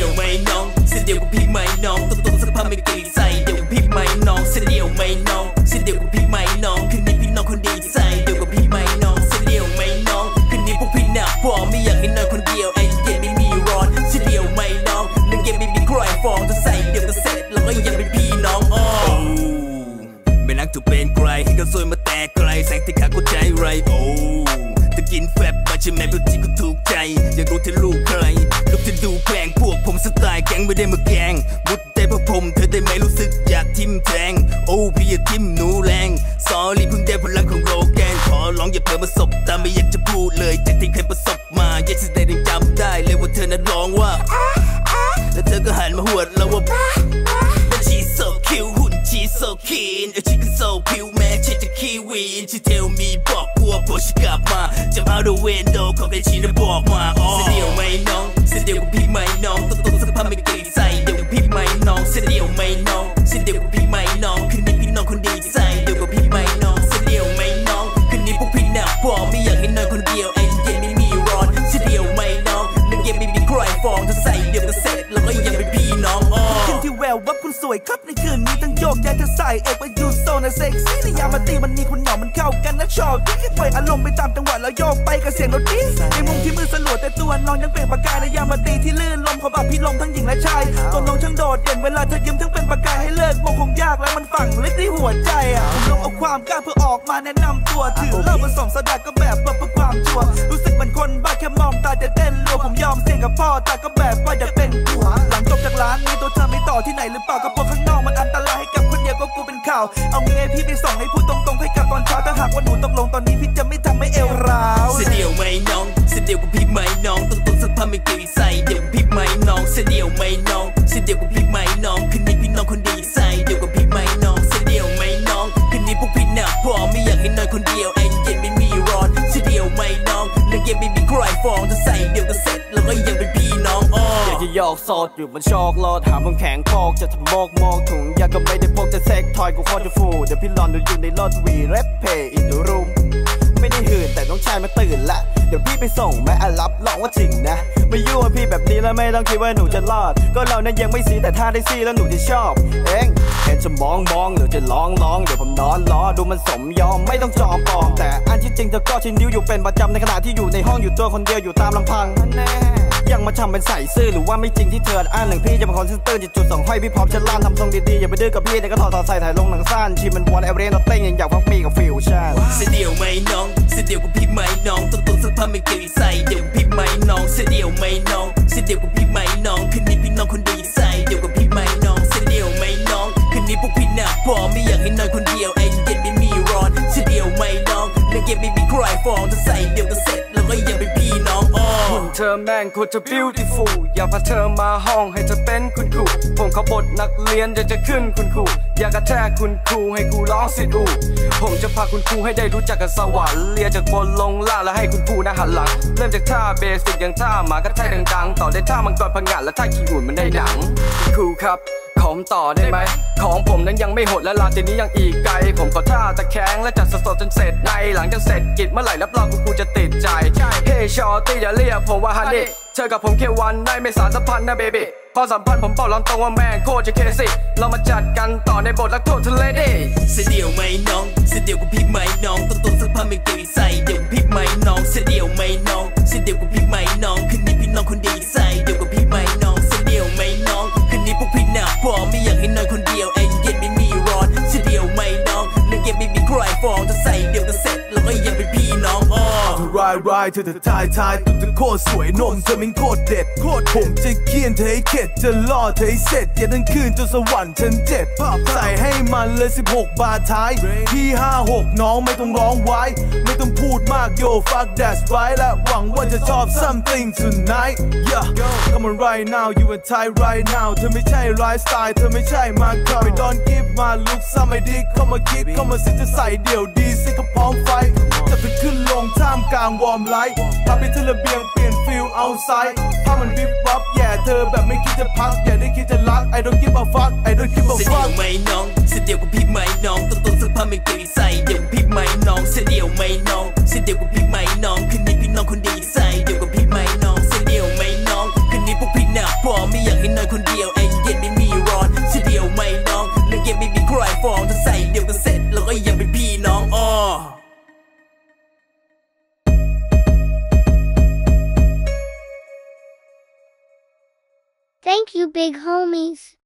ยวไหมน้องเส้นเดียวกับพี่ไหมน้องตุ้งสักพักไม่เกรงใจเดียวกับพี่ไหมน้องเส้นเดียวไหมน้องเส้นเดียวกับพี่ไหมน้องคืนนี้พี่น้องคนดีใจเดียวกับพี่ไหมน้องเส้นเดียวไหมน้องคืนนี้พวกพี่หนักพอไม่อยากให้นอนคนเดียวไอ้เย็นไม่มีร้อนเส้นเดียวไหมน้องเรื่องเย็นไม่มีใครฟ้องจะใส่เดียวก็เสร็จแล้วก็ยังเป็นพี่น้องไม่รักจะเป็นใครให้เขาสวยมาแต่ไกลแสงที่ขาก็ใจไรจะกินแฟบมาใช่ไหมเพื่อที่ก็ถูกใจอยากรู้ที่ลูกใครลูกที่ดูแกล้งพวกผมสไตล์แก๊งไม่ได้มาแกงมุดได้เพราะผมเธอได้ไหมรู้สึกอยากทิมแทงพี่อย่าทิมหนูแรงสอรี่เพิ่งได้พลังของโรแกนขอร้องอย่าเผลอมาสบตาไม่อยากจะพูดเลยจากที่เคยประสบมาอยากจะได้จำได้เลยว่าเธอนั้นร้องว่าแล้วเธอก็หันมาหวดเราว่าShe's so cute หุ่น She's so keen She can so pure แม้ฉันจะขี้วีน She tell me บอกพวกฉันกลับมาจะเอา the window ขอแค่ฉันบอกมาเส้นเดียวไหมน้องเส้นเดียวกับพี่ไหมน้องตุ้งสักพักไม่เกรงใจเดียวกับพี่ไหมน้องเส้นเดียวไหมน้องเส้นเดียวกับพี่ไหมน้องคืนนี้พี่น้องคนดีใจเดียวกับพี่ไหมน้องเส้นเดียวไหมน้องคืนนี้พวกพี่หนักพอไม่อยากให้นอนคนเดียวไอ้เย็นไม่มีร้อนเส้นเดียวไหมน้องเรื่องเย็นไม่มีใครฟ้องจะใส่เดียวก็เสร็จแล้วก็ยังเป็นพี่น้องขึ้นที่แววว่าคุณสวยครับในคืนนี้ต้องโยกย้ายเธอใส่เอกว่ายูโซนะเซ็กซี่ในยามมาตีมันมีคุณหนอมันเข้ากันนะชอบที่แค่ปล่อยอารมณ์ไปตามจังหวะแล้วโยกไปกับเสียงดนตรีในมุมที่มือสลัวแต่ตัวน้องยังเปล่งประกายในยามมาตีที่ลื่นลมขบับพี่ลมทั้งหญิงและชายตัวน้องช่างโดดเด่นเวลาเธอยิ้มทั้งเป็นประกายให้เลิกมองคงยากแล้วมันฝังลึกในหัวใจผมลงเอาความกล้าเพื่อออกมาแนะนำตัวถือเล่าผสมสดาก็แบบเพื่อความชัวร์รู้สึกเหมือนคนบ้าแค่มองตาจะเต้นรัวผมยอมเสี่ยงกับพ่อแต่ก็แบบว่าอยากเป็นผัวหลังจบจากร้านนี้ตัวเธอไม่ต่อที่ไหนหรือเปล่ากับพวกข้างนอกมันอันตรายให้กับคนเดียวก็กูเป็นข่าวเอางี้ให้พี่ไปส่งให้พูดตรงๆให้กับตอนเช้าถ้าหากว่าหนูตกลงตอนนี้พี่จะไม่ทำให้เอวร้าวเส้นเดียวไหมน้องเส้นเดียวกับพี่ไหมน้องตุ้งสักพักไม่เกรงใจเดียวกับพี่ไหมน้องเส้นเดียวไหมน้องเส้นเดียวกับพี่ไหมน้องคืนนี้พี่น้องคนดีใจเดียวกับพี่ไหมน้องเส้นเดียวไหมน้องคืนนี้พวกพี่หนักพอไม่อยากให้นอนคนเดียวไอ้เย็นไม่มีร้อนเส้นเดียวไหมน้องเรื่องเย็นไม่มีใครฟ้องจะใส่เดียวก็เสร็จแล้วก็ยังเป็นพี่น้องอยากจะยอกโซดอยู่บนชอกลอดหามึงแข็งพอกจะทำมอกถุงยาก็ไม่ได้พกจะเซ็กทอยกูโคตรฟูเดี๋ยวพี่รอนดูอยู่ในรถวีเรปเพย์อินดูรูมไม่ได้หื่นแต่น้องชายมาตื่นละเดี๋ยวพี่ไปส่งแม่รับรองว่าจริงนะไม่ยั่วพี่แบบนี้แล้วไม่ต้องคิดว่าหนูจะรอดก็เรานั้นยังไม่ซีแต่ถ้าได้ซีแล้วหนูจะชอบเองเห็นจะมองหรือจะร้องเดี๋ยวผมนอนรอดูมันสมยอมไม่ต้องจอมปลอมแต่อันที่จริงเธอก็ชินนิ้วอยู่เป็นประจำในขณะที่อยู่ในห้องอยู่ตัวคนเดียวอยู่ตามลำพังแน่ยังมาทำเป็นใส่ซื่อหรือว่าไม่จริงที่เธออ้างหนึ่งพี่จะเป็นคนซื่อตื้นจุดสองห้อยพี่พร้อมจะล่านทำทรงดีๆอย่าไปดื้อกับพี่แต่ก็ถอดใส่ถ่ายลงหนังสั้นชีมันวอนเอเวอเรสต์เต้นยังอยากพักมีกับฟิวชั่นเส้นเดียวไหมน้องเส้นเดียวกับพี่ไหมน้องตุ้งสักพักไม่เกรงใจเดียวกับพี่ไหมน้องเส้นเดียวไหมน้องเส้นเดียวกับพี่ไหมน้องคืนนี้พี่น้องคนดีใจเดียวกับพี่ไหมน้องเส้นเดียวไหมน้องคืนนี้พวกพี่หนักพอไม่อยากให้นอนคนเดียวไอ้เย็นไม่มีร้อนเส้นเดียวไหมน้องเรื่องเย็นไม่มีใครฟ้องจะใส่เดียวก็เสร็จแล้วก็ยังเป็นพี่น้องหุ่นเธอแม่งโคตรจะ beautiful อยากพาเธอมาห้องให้เธอเป็นคุณครูผมเขาบทนักเรียนจะขึ้นคุณครูอยากกระแทกคุณครูให้ครูร้องสิอูผมจะพาคุณครูให้ได้รู้จักกับสวรรค์เรียนจากบนลงล่างแล้วให้คุณครูนะหันหลังเริ่มจากท่าเบสิกอย่างท่าหมากระแทกดังๆต่อได้ท่ามังกรพังงะและท่าขี้หุ่นมันได้ดังครูครับผมต่อได้ไหมของผมนั้นยังไม่หดและลาตินี้ยังอีกไกลผมขอท่าตะแคงและจัดสดจนเสร็จในหลังจากเสร็จกิจเมื่อไหร่รับรองคุณครูจะติดใจเฮ้ชอตตี้อย่าเรียกผมว่าฮันนี่เธอกับผมแค่วันได้ไม่สารสัมพันธ์นะเบบี้พอสัมพันธ์ผมบอกลองตรงว่าแม่งโคตรจะเคสิเรามาจัดกันต่อในบทรักโทษทะเลดิเส้นเดียวไหมน้องเส้นเดียวกับพี่ไหมน้องตุ้งสักพักไม่เกรงใจเดียวกับพี่ไหมน้องเส้นเดียวไหมน้องเส้นเดียวกับพี่ไหมน้องคืนนี้พี่น้องคนดีใจเดียวกับพี่ไหมน้องเส้นเดียวไหมน้องคืนนี้พวกพี่หนักพอไม่อยากให้นอนคนเดียวไอ้เย็นไม่มีร้อนเส้นเดียวไหมน้องเรื่องเย็นไม่มีใครฟ้องจะใส่เดียวก็เสร็จแล้วก็ยังเป็นพี่น้องรายเธอทายตุ๊ดโคตรสวยนมเธอมันโคตรเด็ดผมจะเคี่ยนเธอให้เข็ดจะล่อเธอให้เสร็จอย่าทั้งคืนจนสวรรค์ฉันเจ็บใส่ให้มันเลย16 บาทท้ายพี่56น้องไม่ต้องร้องไว้ไม่ต้องพูดมากโย fuck that's right และหวังว่าจะชอบ something tonight yeah come on right now you and Thai right now เธอไม่ใช่ไลฟ์สไตล์เธอไม่ใช่มาเกา don't give my look ซ้ำไอ้ดิเข้ามาคิดเข้ามาสิจะใส่เดี่ยวดีสิก็พร้อมไฟจะไปขึ้นลงท่ามกลางวอร์มไลท์พาไปที่ระเบียงเปลี่ยนฟิลเอาไซด์ถ้ามันวิบวับแย่เธอแบบไม่คิดจะพักอย่าได้คิดจะรัก I don't give a fuck I don't give a fuck เส้นเดียวไหมน้องเส้นเดียวกับพี่ไหมน้องตุ้งสักพักไม่เกรงใจเดียวกับพี่ไหมน้องเส้นเดียวไหมน้องเส้นเดียวกับพี่ไหมน้องคืนนี้พี่น้องคนดีใจเดียวกับพี่ไหมน้องเส้นเดียวไหมน้องคืนนี้พวกพี่หนักพอไม่อยากให้ big homies.